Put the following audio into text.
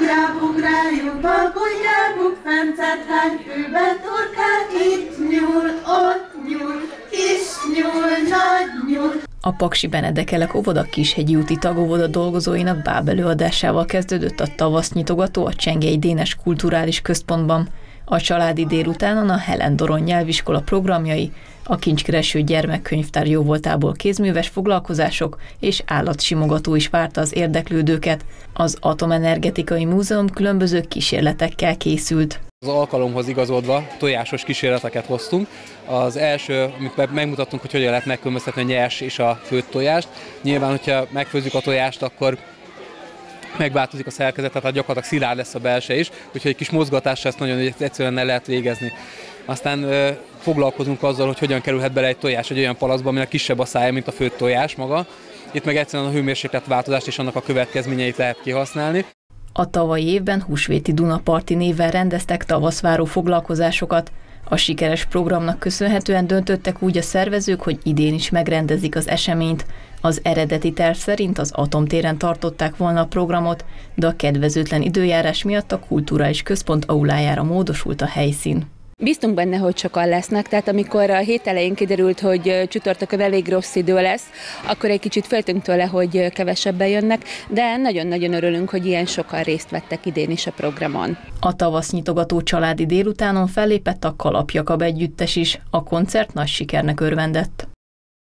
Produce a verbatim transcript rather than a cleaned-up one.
Ugrálunk, ugráljuk, balkonyábuk, fencet hány főben turkál, itt nyúl, ott nyúl, kis nyúl, nagy nyúl. A Paksi Benedekelek óvoda Kishegyi úti tagóvoda dolgozóinak bábelőadásával kezdődött a tavasznyitogató a Csengei Dénes Kulturális Központban. A családi délutánon a Helen Doron nyelviskola programjai, a Kincskereső Gyermekkönyvtár jóvoltából kézműves foglalkozások és állatsimogató is várta az érdeklődőket. Az Atomenergetikai Múzeum különböző kísérletekkel készült. Az alkalomhoz igazodva tojásos kísérleteket hoztunk. Az első, amikor megmutattunk, hogy hogyan lehet megkülönböztetni a nyers és a főtt tojást. Nyilván, hogyha megfőzzük a tojást, akkor megváltozik a szerkezet, tehát gyakorlatilag szilárd lesz a belse is, úgyhogy egy kis mozgatással ezt nagyon egyszerűen el lehet végezni. Aztán ö, foglalkozunk azzal, hogy hogyan kerülhet bele egy tojás egy olyan palaszba, aminek kisebb a szája, mint a főtt tojás maga. Itt meg egyszerűen a hőmérséklet változást és annak a következményeit lehet kihasználni. A tavalyi évben Húsvéti Dunaparti névvel rendeztek tavaszváró foglalkozásokat. A sikeres programnak köszönhetően döntöttek úgy a szervezők, hogy idén is megrendezik az eseményt. Az eredeti terv szerint az Atomtéren tartották volna a programot, de a kedvezőtlen időjárás miatt a Kulturális Központ aulájára módosult a helyszín. Bíztunk benne, hogy sokan lesznek, tehát amikor a hét elején kiderült, hogy csütörtökön elég rossz idő lesz, akkor egy kicsit féltünk tőle, hogy kevesebben jönnek, de nagyon-nagyon örülünk, hogy ilyen sokan részt vettek idén is a programon. A tavasznyitogató családi délutánon fellépett a Kalapjakab együttes is, a koncert nagy sikernek örvendett.